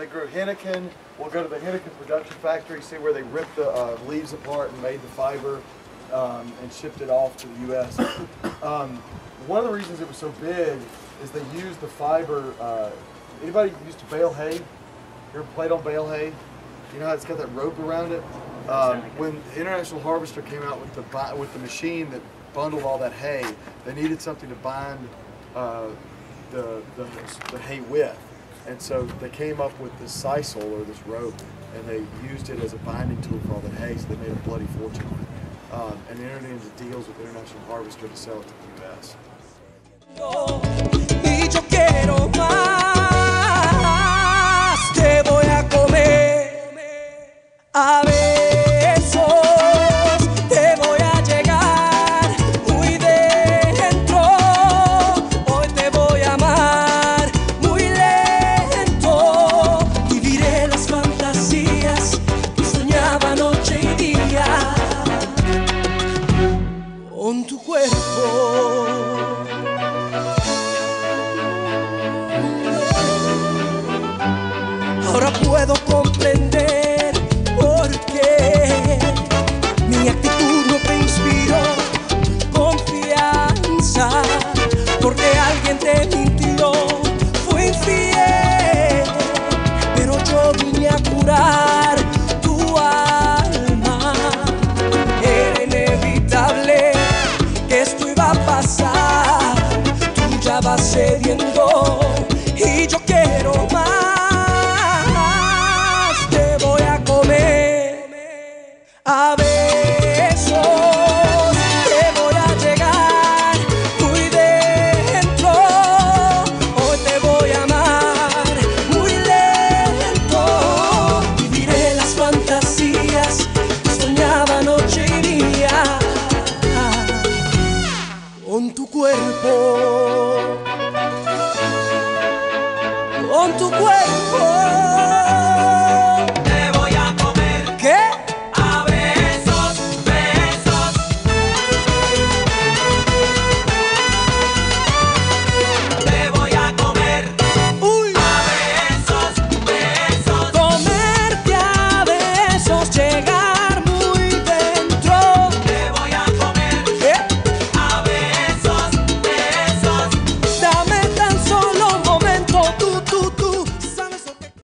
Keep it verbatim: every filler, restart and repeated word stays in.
grew Henneken. We'll go to the Henneken production factory, see where they ripped the uh, leaves apart and made the fiber um, and shipped it off to the U S Um, one of the reasons it was so big is they used the fiber. Uh, anybody used to bale hay? You ever played on bale hay? You know how it's got that rope around it? Um, when International Harvester came out with the with the machine that bundled all that hay, they needed something to bind uh, the, the the hay with, and so they came up with this sisal, or this rope, and they used it as a binding tool for all the hay. So they made a bloody fortune on it, um, and they entered into deals with International Harvester to sell it to the U S A besos te voy a llegar muy dentro. Hoy te voy a amar muy lento. Viviré las fantasías que soñaba noche y día con tu cuerpo. Ahora puedo comprender mi actitud no te inspiró confianza, porque alguien te mintió, fue infiel, pero yo vine a curar tu alma. Era inevitable que esto iba a pasar, tú ya vas cediendo y yo quiero